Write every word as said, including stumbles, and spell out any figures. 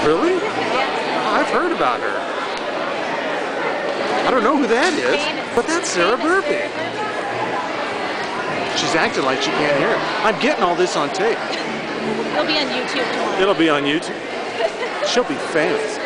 Really? Oh, I've heard about her. I don't know who that is, but that's Sarah Burpee. She's acting like she can't hear it. I'm getting all this on tape. It'll be on YouTube tomorrow. It'll be on YouTube. She'll be famous.